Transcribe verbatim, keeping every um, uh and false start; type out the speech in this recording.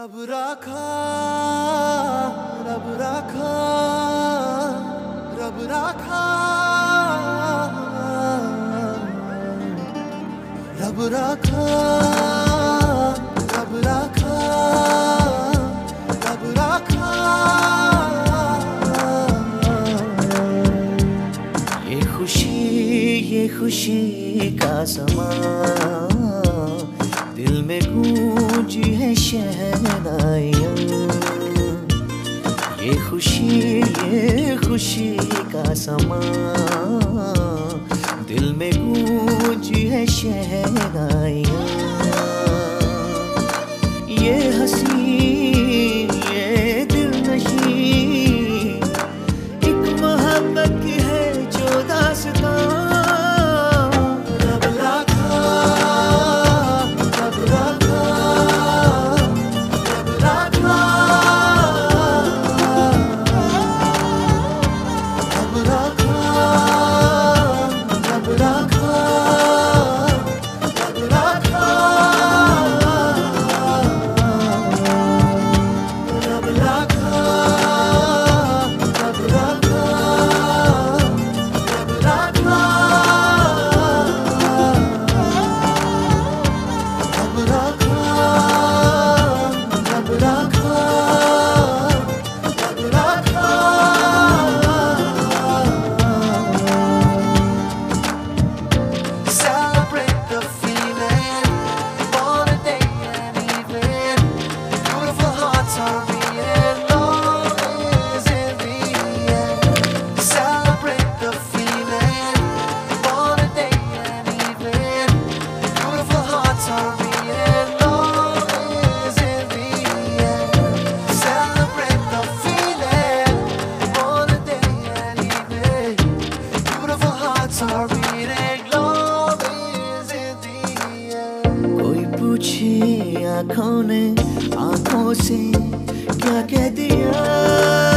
रब राखा रब राखा रब राखा रब राखा रब राखा रब राखा। ये खुशी ये खुशी का समा दिल में गूंजी है शहनाइयाँ। ये खुशी ये खुशी का समा दिल में गूंजी है शहनाइयाँ। ये हंसी ये दिलनशी एक मोहब्बत की है जो दास्तां। कोई पूछे आँखों ने आँखों से क्या कह दिया।